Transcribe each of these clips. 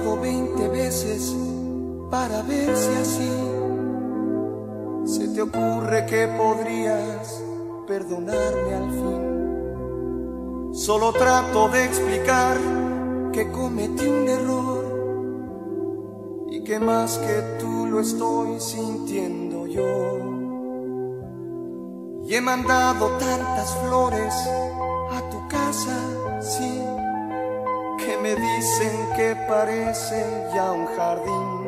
todo 20 veces para ver si así se te ocurre que podrías perdonarme al fin. Solo trato de explicar que cometí un error y que más que tú lo estoy sintiendo yo. Y he mandado tantas flores a tu casa, sí, que me dicen que parece ya un jardín.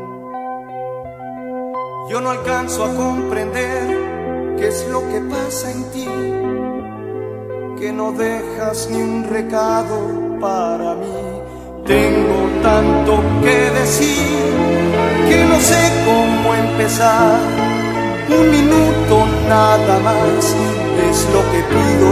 Yo no alcanzo a comprender qué es lo que pasa en ti, que no dejas ni un recado para mí. Tengo tanto que decir que no sé cómo empezar. Un minuto nada más es lo que pido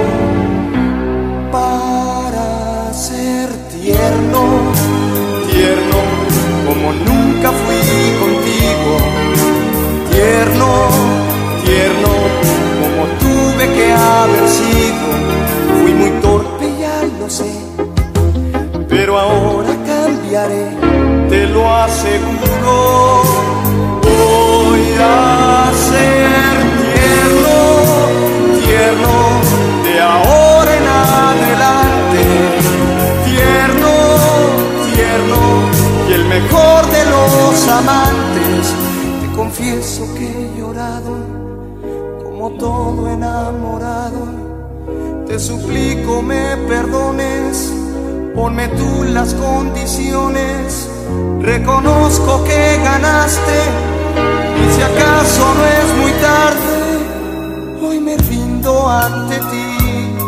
para ser tierno, tierno como nunca fui contigo, tierno, tierno como tuve que haber sido. Fui muy torpe, ya lo sé, pero ahora cambiaré, te lo aseguro. Voy a ser tierno, tierno de ahora en adelante, tierno, tierno y el mejor de los amantes. Te confieso que he llorado como todo enamorado. Te suplico me perdones, ponme tú las condiciones. Reconozco que ganaste y si acaso no es muy tarde, hoy me rindo ante ti,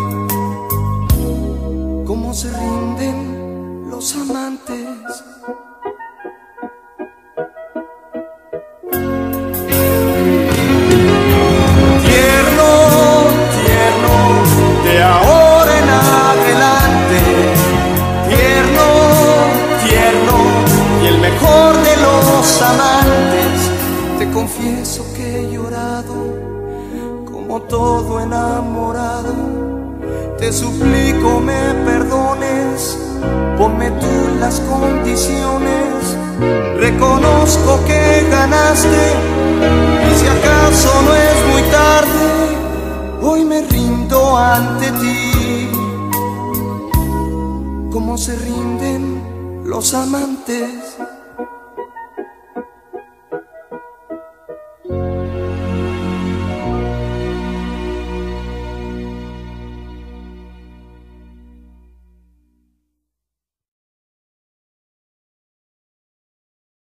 como se rinden los amantes. Tierno, tierno de ahora en adelante, tierno, tierno y el mejor de los amantes. Te confieso que he llorado como todo enamorado. Te suplico me perdones, ponme tú las condiciones. Reconozco que ganaste y si acaso no es muy tarde, hoy me rindo ante ti, como se rinden los amantes.